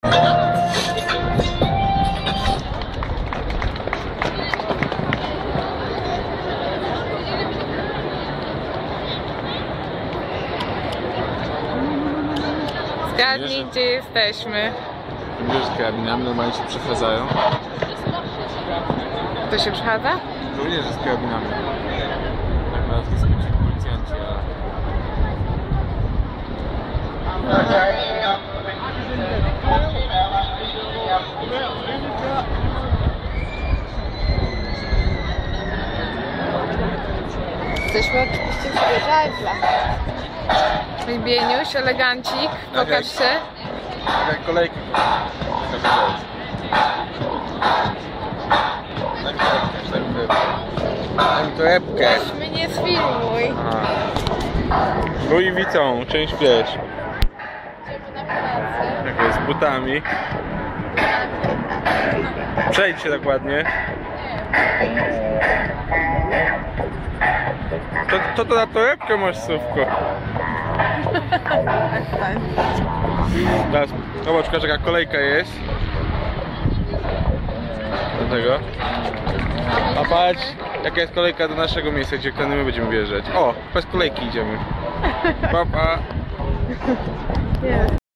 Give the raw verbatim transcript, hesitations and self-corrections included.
Zgadnij, gdzie jesteśmy. Wiesz, z karabinami normalnie się przechadzają. To się przechadza? No nie, że z karabinami. Tak na to skończyli policjanci, ale... Jesteśmy oczywiście w Zwierzętle. Bieniuś, elegancik, pokaż się. Tak jak kolejki. Daj mi torebkę. Weź mnie nie sfilmuj. Louis Vuitton, część wiesz. Idziemy na plecy. Tak jest, z butami. Przejdź się tak ładnie. To, to, to na torebkę masz, Sówko. Teraz, zobacz, pokaż, jaka kolejka jest. Do tego. A patrz, jaka jest kolejka do naszego miejsca, gdzie my będziemy wjeżdżać. O, bez kolejki idziemy. Pa, pa. Jest.